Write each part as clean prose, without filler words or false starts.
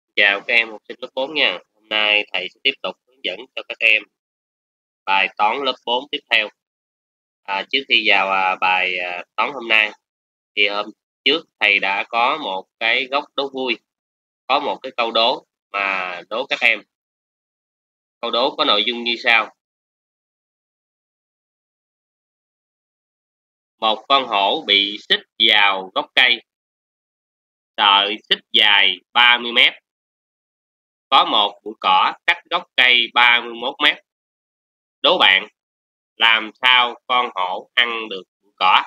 Chào các em học sinh lớp 4 nha. Hôm nay thầy sẽ tiếp tục hướng dẫn cho các em bài toán lớp 4 tiếp theo. Trước khi vào bài toán hôm nay thì hôm trước thầy đã có một cái góc đố vui, có một cái câu đố mà đố các em. Câu đố có nội dung như sau: một con hổ bị xích vào gốc cây, sợi xích dài 30 mét, có một bụi cỏ cách gốc cây 31 mét. Đố bạn làm sao con hổ ăn được bụi cỏ?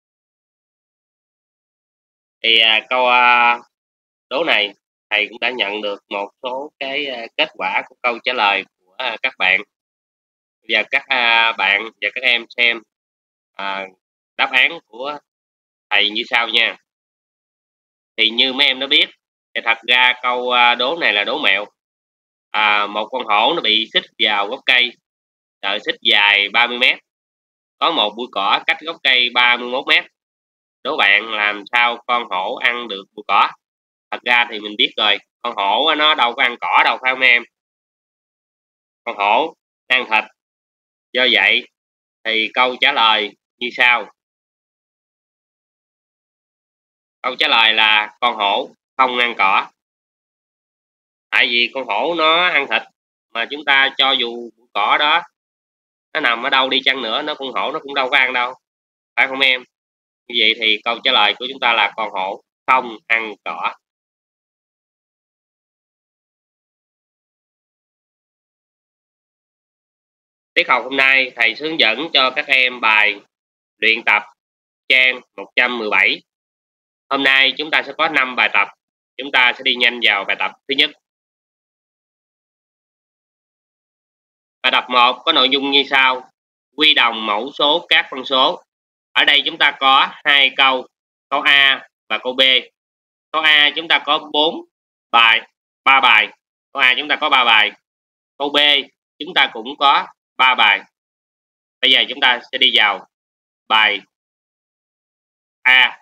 Thì câu đố này thầy cũng đã nhận được một số cái kết quả của câu trả lời của các bạn, và các bạn và các em xem đáp án của thầy như sau nha. Thì như mấy em đã biết, thì thật ra câu đố này là đố mẹo. Một con hổ nó bị xích vào gốc cây, sợi xích dài 30 mét, có một bụi cỏ cách gốc cây 31 mét. Đố bạn làm sao con hổ ăn được bụi cỏ? Thật ra thì mình biết rồi, con hổ nó đâu có ăn cỏ đâu, phải không em? Con hổ ăn thịt. Do vậy thì câu trả lời như sau. Câu trả lời là con hổ không ăn cỏ. Tại vì con hổ nó ăn thịt, mà chúng ta cho dù bụi cỏ đó nó nằm ở đâu đi chăng nữa, con hổ nó cũng đâu có ăn đâu, phải không em? Như vậy thì câu trả lời của chúng ta là con hổ không ăn cỏ. Tiết học hôm nay thầy hướng dẫn cho các em bài luyện tập trang 117. Hôm nay chúng ta sẽ có 5 bài tập. Chúng ta sẽ đi nhanh vào bài tập thứ nhất. Bài tập 1 có nội dung như sau: quy đồng mẫu số các phân số. Ở đây chúng ta có 2 câu, câu A và câu B. Câu A chúng ta có 4 bài, 3 bài. Câu A chúng ta có 3 bài. Câu B chúng ta cũng có 3 bài. Bây giờ chúng ta sẽ đi vào bài A.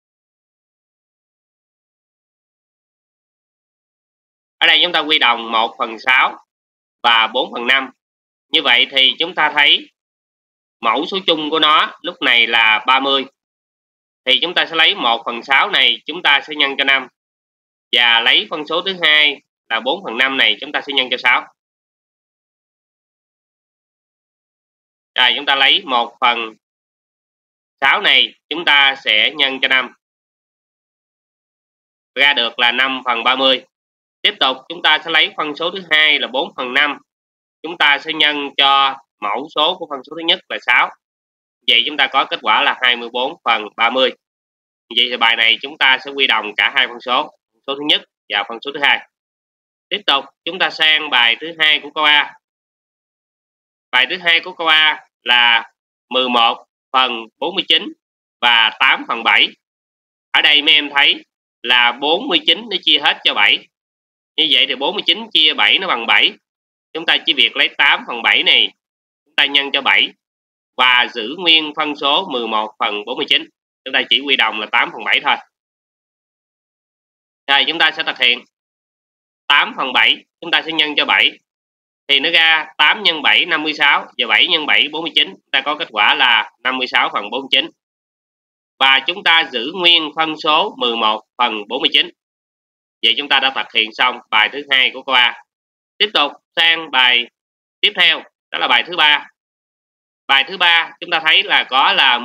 Ở đây chúng ta quy đồng 1/6 và 4/5. Như vậy thì chúng ta thấy mẫu số chung của nó lúc này là 30. Thì chúng ta sẽ lấy 1/6 này chúng ta sẽ nhân cho 5. Và lấy phân số thứ hai là 4/5 này chúng ta sẽ nhân cho 6. Rồi chúng ta lấy 1/6 này chúng ta sẽ nhân cho 5. Ra được là 5/30. Tiếp tục chúng ta sẽ lấy phân số thứ hai là 4/5. Chúng ta sẽ nhân cho mẫu số của phân số thứ nhất là 6. Vậy chúng ta có kết quả là 24/30. Vậy thì bài này chúng ta sẽ quy đồng cả hai phân số thứ nhất và phân số thứ hai. Tiếp tục chúng ta sang bài thứ hai của câu A. Bài thứ hai của câu A là 11/49 và 8/7. Ở đây mấy em thấy là 49 nó chia hết cho 7. Như vậy thì 49 chia 7 nó bằng 7. Chúng ta chỉ việc lấy 8/7 này chúng ta nhân cho 7 và giữ nguyên phân số 11/49. Chúng ta chỉ quy đồng là 8/7 thôi. Rồi chúng ta sẽ thực hiện 8/7 chúng ta sẽ nhân cho 7. Thì nó ra 8 x 7 56 và 7 x 7 49. Chúng ta có kết quả là 56/49. Và chúng ta giữ nguyên phân số 11/49. Vậy chúng ta đã thực hiện xong bài thứ hai của câu A. Tiếp tục sang bài tiếp theo, đó là bài thứ ba. Bài thứ ba chúng ta thấy là có là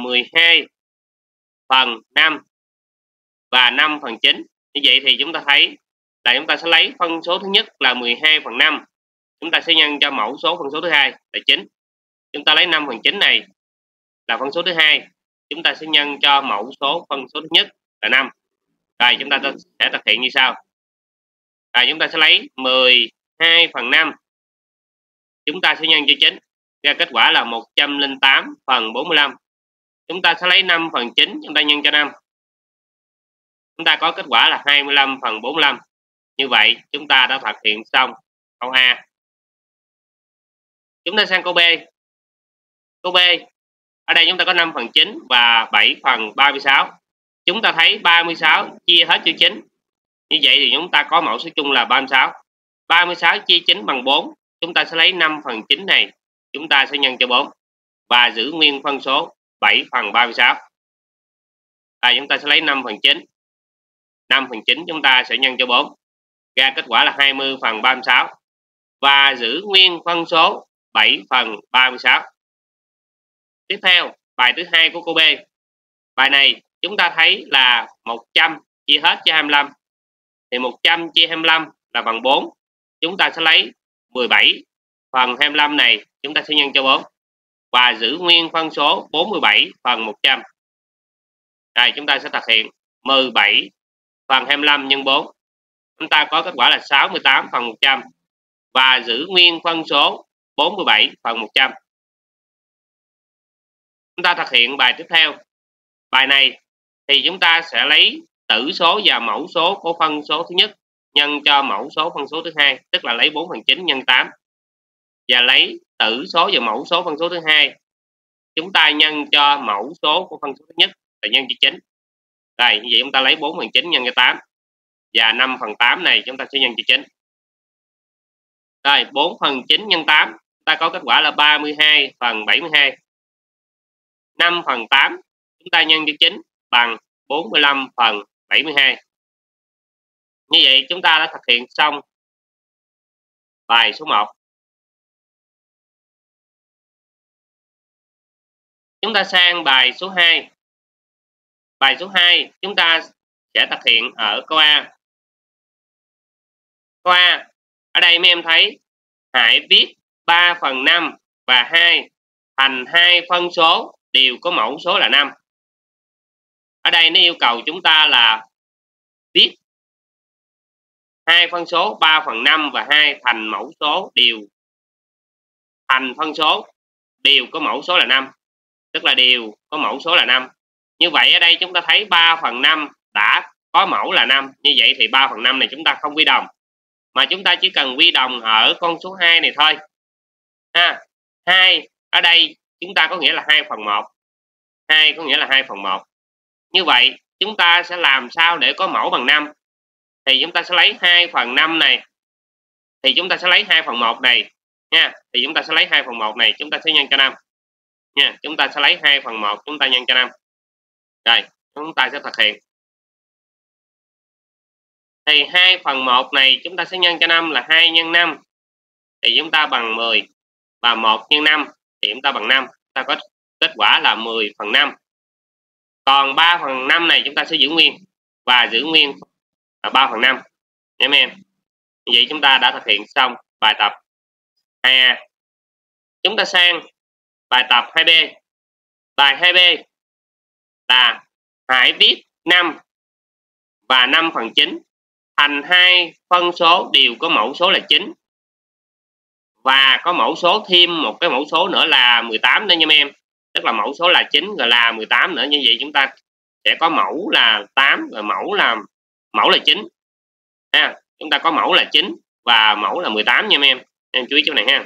12/5 và 5/9. Như vậy thì chúng ta thấy là chúng ta sẽ lấy phân số thứ nhất là 12/5. Chúng ta sẽ nhân cho mẫu số phân số thứ hai là 9. Chúng ta lấy 5/9 này là phân số thứ hai. Chúng ta sẽ nhân cho mẫu số phân số thứ nhất là 5. Rồi chúng ta sẽ thực hiện như sau. Rồi chúng ta sẽ lấy 12/5. Chúng ta sẽ nhân cho 9. Ra kết quả là 108/45. Chúng ta sẽ lấy 5/9 chúng ta nhân cho 5. Chúng ta có kết quả là 25/45. Như vậy chúng ta đã thực hiện xong câu A. Chúng ta sang câu B. Câu B, ở đây chúng ta có 5/9 và 7/36. Chúng ta thấy 36 chia hết cho 9. Như vậy thì chúng ta có mẫu số chung là 36. 36 chia 9 bằng 4. Chúng ta sẽ lấy 5/9 này, chúng ta sẽ nhân cho 4 và giữ nguyên phân số 7/36. Chúng ta sẽ lấy 5/9. 5/9 chúng ta sẽ nhân cho 4. Ra kết quả là 20/36 và giữ nguyên phân số 7/36. Tiếp theo, bài thứ hai của cô B. Bài này chúng ta thấy là 100 chia hết cho 25. Thì 100 chia 25 là bằng 4. Chúng ta sẽ lấy 17/25 này, chúng ta sẽ nhân cho 4 và giữ nguyên phân số 47/100. Đây, chúng ta sẽ thực hiện 17/25 nhân 4. Chúng ta có kết quả là 68/100 và giữ nguyên phân số 47/100. Chúng ta thực hiện bài tiếp theo. Bài này thì chúng ta sẽ lấy tử số và mẫu số của phân số thứ nhất nhân cho mẫu số phân số thứ hai, tức là lấy 4/9 nhân 8. Và lấy tử số và mẫu số phân số thứ hai, chúng ta nhân cho mẫu số của phân số thứ nhất là nhân cho 9. Đây, như vậy chúng ta lấy 4/9 nhân cho 8 và 5/8 này chúng ta sẽ nhân cho 9. Rồi, 4/9 nhân 8, chúng ta có kết quả là 32/72. 5/8 chúng ta nhân cho 9 bằng 45/72. Như vậy chúng ta đã thực hiện xong bài số 1. Chúng ta sang bài số 2. Bài số 2 chúng ta sẽ thực hiện ở câu A. Câu A, ở đây mấy em thấy hãy viết 3/5 và 2 thành hai phân số đều có mẫu số là 5. Ở đây nó yêu cầu chúng ta là viết hai phân số 3/5 và 2 thành mẫu số thành phân số đều có mẫu số là 5, tức là đều có mẫu số là 5. Như vậy ở đây chúng ta thấy 3/5 đã có mẫu là 5. Như vậy thì 3/5 này chúng ta không quy đồng, mà chúng ta chỉ cần quy đồng ở con số 2 này thôi. 2 ở đây chúng ta có nghĩa là 2/1. 2 có nghĩa là 2/1. Như vậy chúng ta sẽ làm sao để có mẫu bằng 5? Thì chúng ta sẽ lấy 2/5 này. Thì chúng ta sẽ lấy 2/1 này nha. Thì chúng ta sẽ lấy 2/1 này, chúng ta sẽ nhân cho 5. Nha, chúng ta sẽ lấy 2/1 chúng ta nhân cho 5. Rồi, chúng ta sẽ thực hiện. Thì 2/1 này chúng ta sẽ nhân cho 5 là 2 nhân 5 thì chúng ta bằng 10 và 1 nhân 5 thì chúng ta bằng 5. Chúng ta có kết quả là 10/5. Còn 3/5 này chúng ta sẽ giữ nguyên và giữ nguyên là 3/5 nha mấy em. Như vậy chúng ta đã thực hiện xong bài tập 2A. Chúng ta sang bài tập 2B. Bài 2B là hãy viết 5 và 5/9 thành hai phân số đều có mẫu số là 9 và có mẫu số thêm một cái mẫu số nữa là 18 nữa nha mấy em. Tức là mẫu số là 9 rồi là 18 nữa. Như vậy chúng ta sẽ có mẫu là 8 rồi mẫu là 9. Chúng ta có mẫu là 9 và mẫu là 18 nha mấy em. Em chú ý chỗ này ha.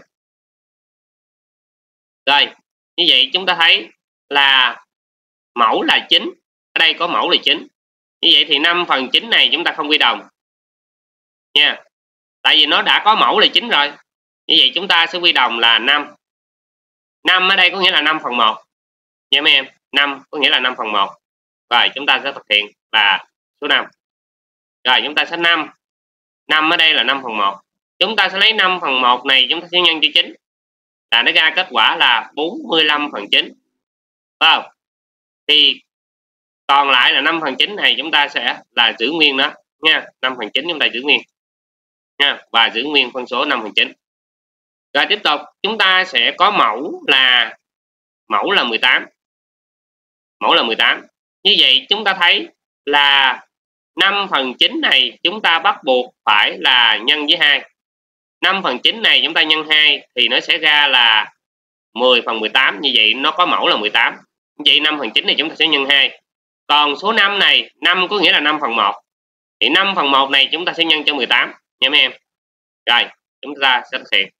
Rồi, như vậy chúng ta thấy là mẫu là 9. Ở đây có mẫu là 9. Như vậy thì 5/9 này chúng ta không quy đồng nha. Tại vì nó đã có mẫu là 9 rồi. Như vậy chúng ta sẽ quy đồng là 5. 5 ở đây có nghĩa là 5/1 nha mấy em. 5 có nghĩa là 5/1. Rồi chúng ta sẽ thực hiện là số 5. Rồi chúng ta sẽ 5. 5 ở đây là 5/1. Chúng ta sẽ lấy 5/1 này chúng ta sẽ nhân cho 9. Là nó ra kết quả là 45/9. Phải không? Thì còn lại là 5/9 này chúng ta sẽ là giữ nguyên đó nha. 5/9 chúng ta giữ nguyên nha, và giữ nguyên phân số 5/9. Rồi tiếp tục chúng ta sẽ có mẫu là 18. Mẫu là 18. Như vậy chúng ta thấy là 5/9 này chúng ta bắt buộc phải là nhân với 2. 5/9 này chúng ta nhân 2 thì nó sẽ ra là 10/18. Như vậy nó có mẫu là 18. Như vậy 5/9 này chúng ta sẽ nhân 2. Còn số 5 này, 5 có nghĩa là 5/1. Thì 5/1 này chúng ta sẽ nhân cho 18 nha mấy em. Rồi, chúng ta sẽ thực hiện.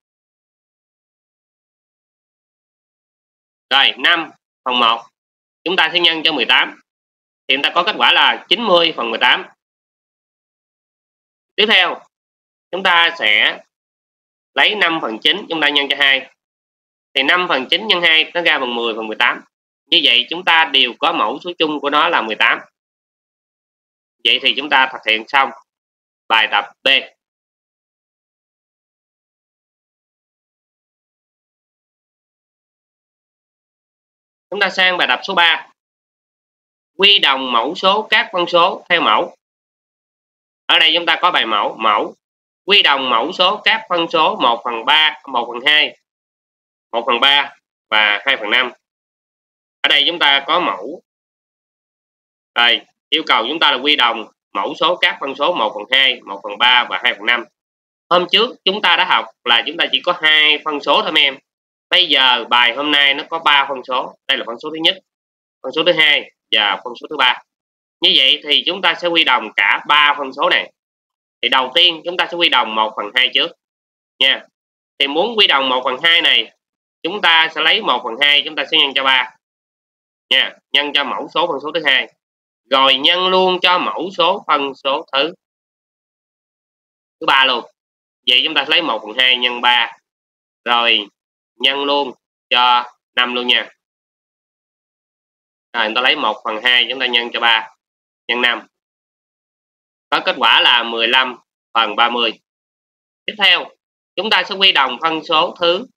Rồi, 5/1 chúng ta sẽ nhân cho 18. Thì chúng ta có kết quả là 90/18. Tiếp theo, chúng ta sẽ lấy 5 phần 9 chúng ta nhân cho 2. Thì 5 phần 9 nhân 2 nó ra bằng 10 phần 18. Như vậy chúng ta đều có mẫu số chung của nó là 18. Vậy thì chúng ta thực hiện xong bài tập B. Chúng ta sang bài tập số 3. Quy đồng mẫu số các phân số theo mẫu. Ở đây chúng ta có bài mẫu. Quy đồng mẫu số các phân số 1 phần 3, 1 phần 2, 1 phần 3 và 2 phần 5. Ở đây chúng ta có mẫu. Rồi, yêu cầu chúng ta là quy đồng mẫu số các phân số 1 phần 2, 1 phần 3 và 2 phần 5. Hôm trước chúng ta đã học là chúng ta chỉ có 2 phân số thôi em. Bây giờ bài hôm nay nó có 3 phân số. Đây là phân số thứ nhất, phân số thứ hai và phân số thứ ba. Như vậy thì chúng ta sẽ quy đồng cả 3 phân số này. Thì đầu tiên chúng ta sẽ quy đồng 1 phần 2 trước nha. Thì muốn quy đồng 1 phần 2 này, chúng ta sẽ lấy 1 phần 2 chúng ta sẽ nhân cho 3 nha, nhân cho mẫu số phân số thứ hai, rồi nhân luôn cho mẫu số phân số thứ ba luôn. Vậy chúng ta sẽ lấy 1 phần 2 nhân 3 rồi nhân luôn cho 5 luôn nha. Rồi chúng ta lấy 1 phần 2 chúng ta nhân cho 3 nhân 5. Có kết quả là 15 phần 30. Tiếp theo, chúng ta sẽ quy đồng phân số thứ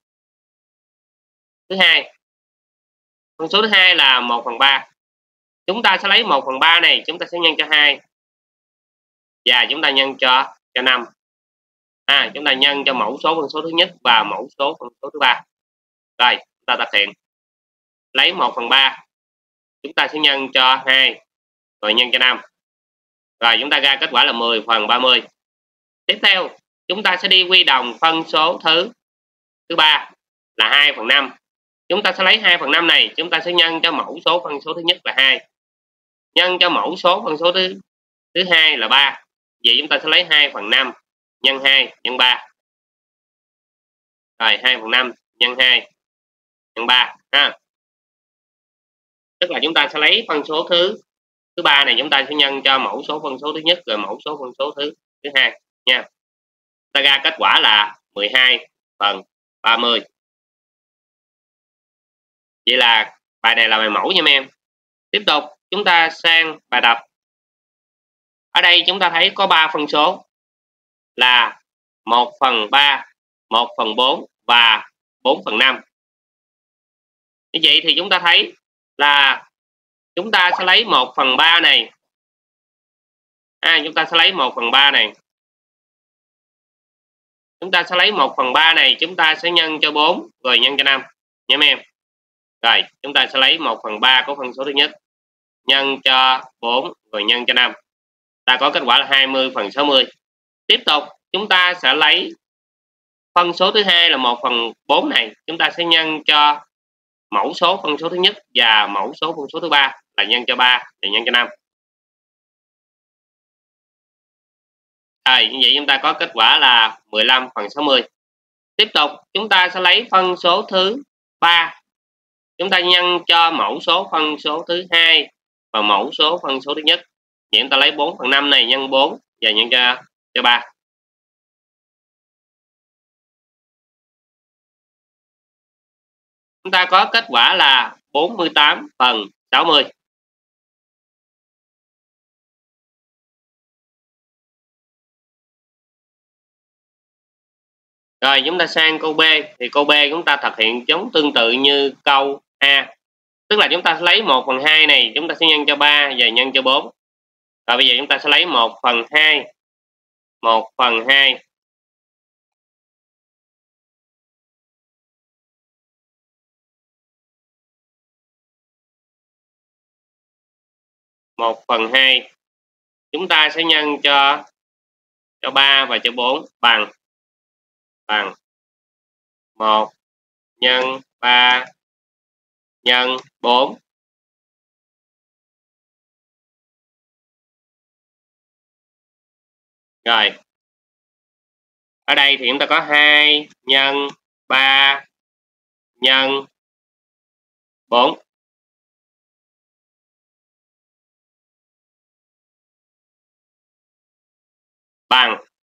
hai. Phân số thứ hai là 1 phần 3. Chúng ta sẽ lấy 1 phần 3 này, chúng ta sẽ nhân cho 2. Và chúng ta nhân cho 5. Chúng ta nhân cho mẫu số phân số thứ nhất và mẫu số phân số thứ ba. Rồi, chúng ta thực hiện. Lấy 1 phần 3. Chúng ta sẽ nhân cho 2. Rồi nhân cho 5. Rồi chúng ta ra kết quả là 10 phần 30. Tiếp theo, chúng ta sẽ đi quy đồng phân số thứ ba là 2 phần 5. Chúng ta sẽ lấy 2 phần 5 này, chúng ta sẽ nhân cho mẫu số phân số thứ nhất là 2. Nhân cho mẫu số phân số thứ hai là 3. Vậy chúng ta sẽ lấy 2 phần 5 nhân 2 nhân 3. Rồi 2 phần 5 nhân 2 nhân 3 ha. Tức là chúng ta sẽ lấy phân số thứ ba này, chúng ta sẽ nhân cho mẫu số phân số thứ nhất rồi mẫu số phân số thứ hai nha. Ta ra kết quả là 12 phần 30. Vậy là bài này là bài mẫu nha em. Tiếp tục chúng ta sang bài tập. Ở đây chúng ta thấy có 3 phân số là 1 phần 3, 1 phần 4 và 4 phần 5. Như vậy thì chúng ta thấy là chúng ta sẽ lấy 1 phần 3 này. Chúng ta sẽ lấy 1 phần 3 này. Chúng ta sẽ lấy 1 phần 3 này, chúng ta sẽ nhân cho 4 rồi nhân cho 5 nha em. Rồi, chúng ta sẽ lấy 1 phần 3 của phân số thứ nhất nhân cho 4 rồi nhân cho 5. Ta có kết quả là 20 phần 60. Tiếp tục, chúng ta sẽ lấy phân số thứ hai là 1 phần 4 này, chúng ta sẽ nhân cho mẫu số phân số thứ nhất và mẫu số phân số thứ ba là nhân cho 3 và nhân cho 5. Rồi, như vậy chúng ta có kết quả là 15 phần 60. Tiếp tục, chúng ta sẽ lấy phân số thứ 3. Chúng ta nhân cho mẫu số phân số thứ hai và mẫu số phân số thứ nhất. Vậy chúng ta lấy 4 phần 5 này nhân 4 và nhân cho 3. Chúng ta có kết quả là 48 phần 60. Rồi chúng ta sang câu B. Thì câu B chúng ta thực hiện giống tương tự như câu A. Tức là chúng ta sẽ lấy 1 phần 2 này, chúng ta sẽ nhân cho 3 và nhân cho 4. Rồi bây giờ chúng ta sẽ lấy 1 phần 2. 1 phần 2. Một phần 2 chúng ta sẽ nhân cho 3 và cho 4 bằng 1 nhân 3 nhân 4. Rồi. Ở đây thì chúng ta có 2 nhân 3 nhân 4. Bằng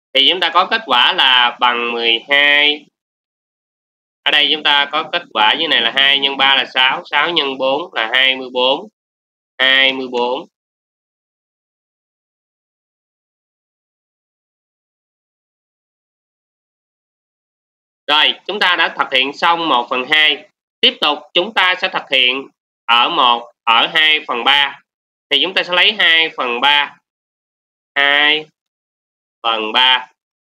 Thì chúng ta có kết quả là bằng 12. Ở đây chúng ta có kết quả như này là 2 nhân 3 là 6, 6 nhân 4 là 24. 24. Rồi, chúng ta đã thực hiện xong 1/2. Tiếp tục chúng ta sẽ thực hiện ở 2/3. Thì chúng ta sẽ lấy 2/3. 2/3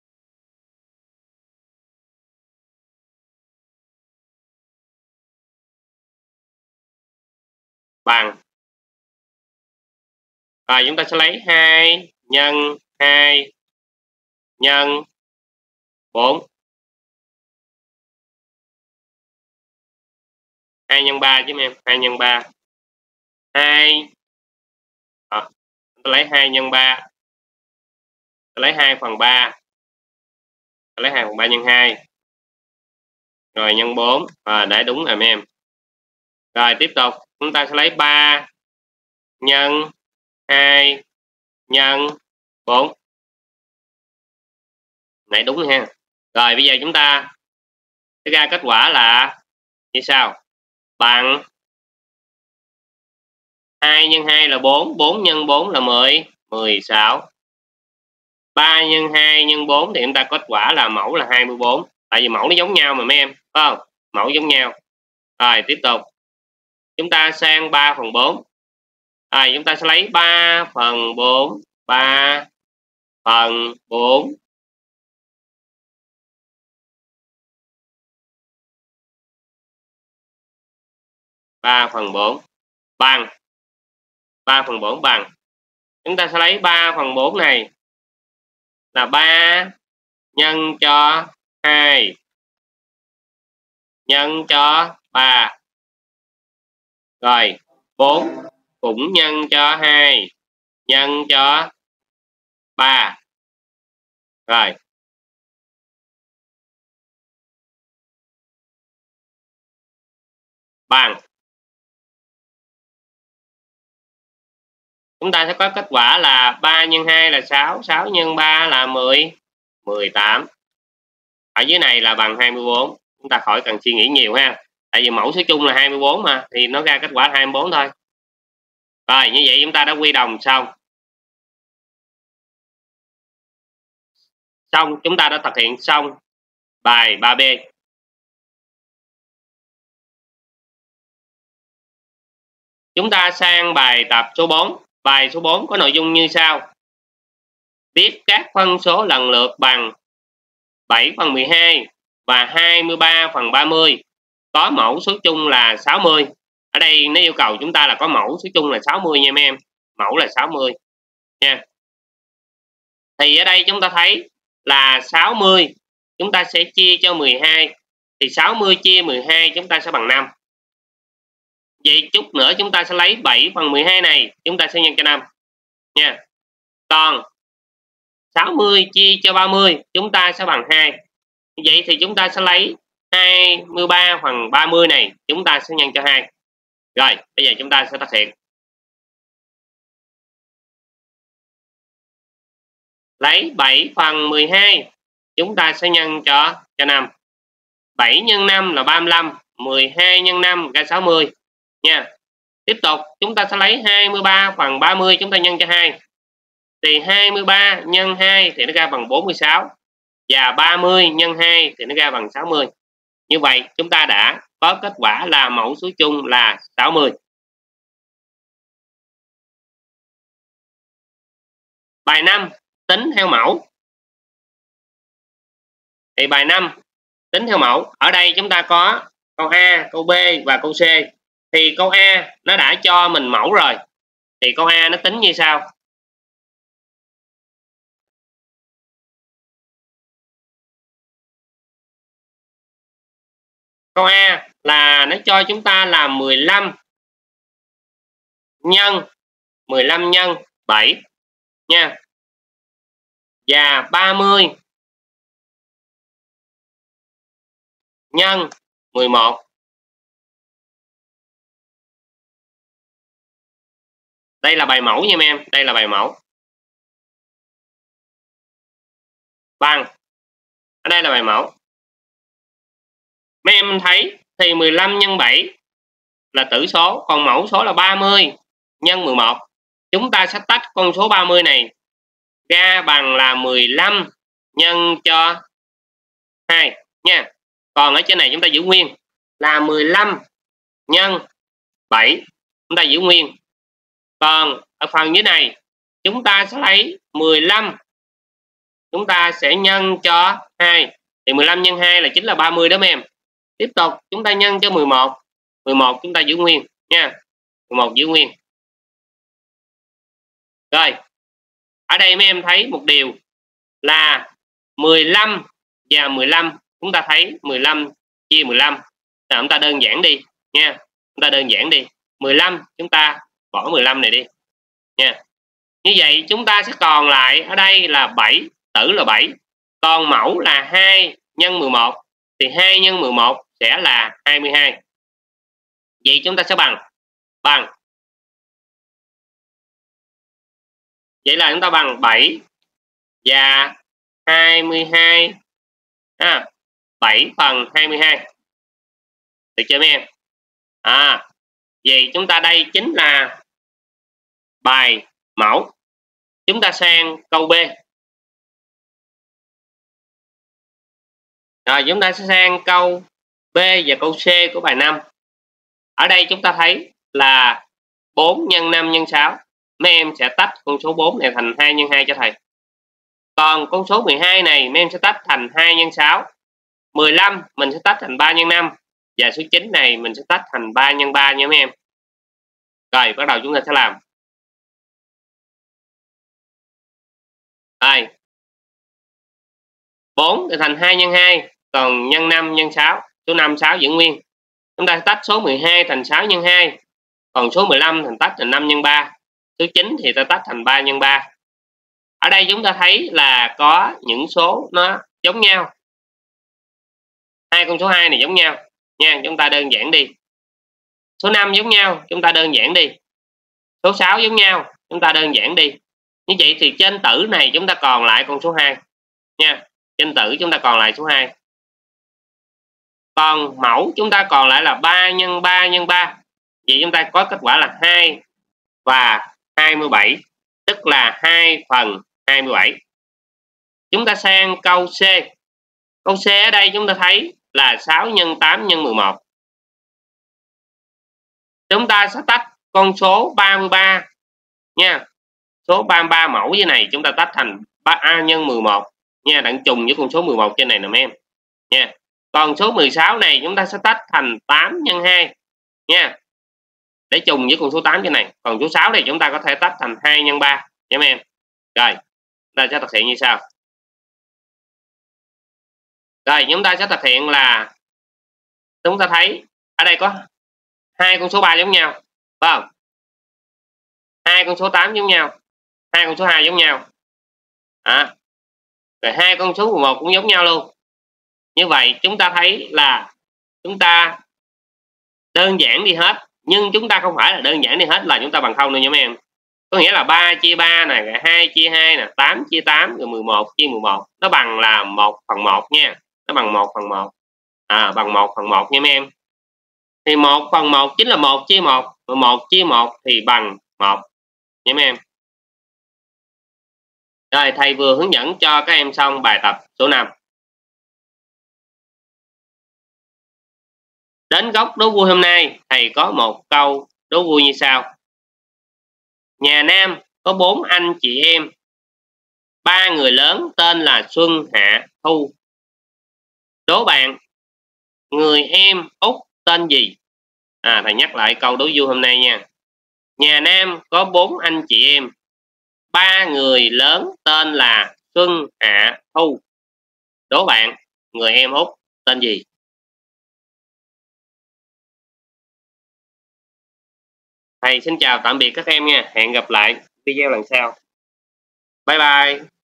bằng. Rồi chúng ta sẽ lấy 2 nhân 2 nhân 4. 2 nhân 3 chứ em, 2 nhân 3. 2 chúng ta lấy 2 nhân 3. Ta lấy 2/3. Ta lấy 2/3 nhân 2. Rồi nhân 4. Để đúng rồi mấy em. Rồi tiếp tục chúng ta sẽ lấy 3 nhân 2 nhân 4. Này đúng ha. Rồi bây giờ chúng ta sẽ ra kết quả là như sau. Bằng 2 nhân 2 là 4, 4 nhân 4 là 10, 16. 3 nhân 2 nhân 4 thì chúng ta kết quả là mẫu là 24. Tại vì mẫu nó giống nhau mà mấy em, phải không? Mẫu giống nhau. Rồi tiếp tục. Chúng ta sang 3/4. Rồi chúng ta sẽ lấy 3/4. 3/4. 3/4 bằng. 3/4 bằng. Chúng ta sẽ lấy 3/4 này là 3 nhân cho 2 nhân cho 3. Rồi 4 cũng nhân cho 2 nhân cho 3. Rồi bằng. Chúng ta sẽ có kết quả là 3 nhân 2 là 6, 6 nhân 3 là 10, 18. Ở dưới này là bằng 24. Chúng ta khỏi cần suy nghĩ nhiều ha. Tại vì mẫu số chung là 24 mà, thì nó ra kết quả là 24 thôi. Rồi, như vậy chúng ta đã quy đồng xong. Xong, chúng ta đã thực hiện xong bài 3B. Chúng ta sang bài tập số 4. Bài số 4 có nội dung như sau. Viết các phân số lần lượt bằng 7/12 và 23/30. Có mẫu số chung là 60. Ở đây nó yêu cầu chúng ta là có mẫu số chung là 60 nha em. Mẫu là 60 nha. Thì ở đây chúng ta thấy là 60 chúng ta sẽ chia cho 12. Thì 60 chia 12 chúng ta sẽ bằng 5. Vậy chút nữa chúng ta sẽ lấy 7/12 này, chúng ta sẽ nhân cho 5 nha. Còn 60 chia cho 30 chúng ta sẽ bằng 2. Vậy thì chúng ta sẽ lấy 23/30 này, chúng ta sẽ nhân cho 2. Rồi, bây giờ chúng ta sẽ thực hiện. Lấy 7/12, chúng ta sẽ nhân cho 5. 7 nhân 5 là 35, 12 nhân 5 ra 60 nha. Tiếp tục, chúng ta sẽ lấy 23/30 chúng ta nhân cho 2. Thì 23 nhân 2 thì nó ra bằng 46. Và 30 nhân 2 thì nó ra bằng 60. Như vậy, chúng ta đã có kết quả là mẫu số chung là 60. Bài 5, tính theo mẫu. Thì bài 5, tính theo mẫu. Ở đây chúng ta có câu A, câu B và câu C. Thì câu A nó đã cho mình mẫu rồi. Thì câu A nó tính như sau. Câu A là nó cho chúng ta là 15 nhân 7 nha. Và 30 nhân 11. Đây là bài mẫu nha em, đây là bài mẫu. bằng, ở đây là bài mẫu. Mấy em thấy thì 15 nhân 7 là tử số, còn mẫu số là 30 nhân 11. Chúng ta sẽ tách con số 30 này ra bằng là 15 nhân cho 2 nha. Còn ở trên này chúng ta giữ nguyên là 15 nhân 7, chúng ta giữ nguyên. Còn ở phần dưới này chúng ta sẽ lấy 15, chúng ta sẽ nhân cho 2. Thì 15 nhân 2 là chính là 30 đó mấy em. Tiếp tục chúng ta nhân cho 11. 11 chúng ta giữ nguyên nha. 11 giữ nguyên. Rồi. Ở đây mấy em thấy một điều là 15 và 15, chúng ta thấy 15 chia 15. Là chúng ta đơn giản đi nha. Chúng ta đơn giản đi. 15 chúng ta bỏ 15 này đi nha. Như vậy chúng ta sẽ còn lại ở đây là 7, tử là 7. Còn mẫu là 2 nhân 11 thì 2 nhân 11 sẽ là 22. Vậy chúng ta sẽ bằng vậy là chúng ta bằng 7 và 22 ha. 7 phần 22. Được chưa mấy em? Vậy chúng ta đây chính là bài mẫu. Chúng ta sang câu B. Rồi chúng ta sẽ sang câu B và câu C của bài 5. Ở đây chúng ta thấy là 4 nhân 5 nhân 6. Mấy em sẽ tách con số 4 này thành 2 nhân 2 cho thầy. Còn con số 12 này mấy em sẽ tách thành 2 nhân 6. 15 mình sẽ tách thành 3 nhân 5. Và số 9 này mình sẽ tách thành 3 nhân 3 nha mấy em. Rồi bắt đầu chúng ta sẽ làm. Rồi. 4 thì thành 2 nhân 2. Còn nhân 5 nhân 6. Số 5 6 giữ nguyên. Chúng ta sẽ tách số 12 thành 6 nhân 2. Còn số 15 thành tách thành 5 nhân 3. Số 9 thì ta tách thành 3 nhân 3. Ở đây chúng ta thấy là có những số nó giống nhau. Hai con số 2 này giống nhau nha, chúng ta đơn giản đi. Số 5 giống nhau, chúng ta đơn giản đi. Số 6 giống nhau, chúng ta đơn giản đi. Như vậy thì trên tử này chúng ta còn lại con số 2 nha. Trên tử chúng ta còn lại số 2. Còn mẫu chúng ta còn lại là 3 nhân 3 nhân 3. Vậy chúng ta có kết quả là 2 và 27, tức là 2 phần 27. Chúng ta sang câu C. Câu C ở đây chúng ta thấy là 6 nhân 8 nhân 11. Chúng ta sẽ tách con số 33 nha. Số 33 mẫu dưới này chúng ta tách thành 3 nhân 11 nha, đặng trùng với con số 11 trên này nè mấy em nha. Còn số 16 này chúng ta sẽ tách thành 8 nhân 2 nha, để trùng với con số 8 trên này. Còn số 6 này chúng ta có thể tách thành 2 nhân 3 nha mấy em. Rồi, chúng ta sẽ thực hiện như sau. Rồi, chúng ta sẽ thực hiện là chúng ta thấy ở đây có hai con số 3 giống nhau, phải không? Hai con số 8 giống nhau, hai con số 2 giống nhau. Rồi hai con số 11 cũng giống nhau luôn. Như vậy chúng ta thấy là chúng ta đơn giản đi hết, nhưng chúng ta không phải là đơn giản đi hết là chúng ta bằng không đâu nha mấy em. Có nghĩa là 3 chia 3 nè, rồi 2 chia 2 nè, 8 chia 8, rồi 11 chia 11. Nó bằng là 1 phần 1 nha. Nó bằng 1 phần 1. Bằng 1 phần 1 nha mấy em. Thì 1 phần 1 chính là 1 chia 1. 1 chia 1 thì bằng 1 nha mấy em. Rồi thầy vừa hướng dẫn cho các em xong bài tập số 5. Đến góc đố vui hôm nay, thầy có một câu đố vui như sau. Nhà Nam có 4 anh chị em. 3 người lớn tên là Xuân, Hạ, Thu. Đố bạn, người em út tên gì? Thầy nhắc lại câu đố vui hôm nay nha. Nhà Nam có 4 anh chị em. 3 người lớn tên là Xuân, Hạ, Thu. Đố bạn, người em út tên gì? Thầy xin chào tạm biệt các em nha. Hẹn gặp lại video lần sau. Bye bye.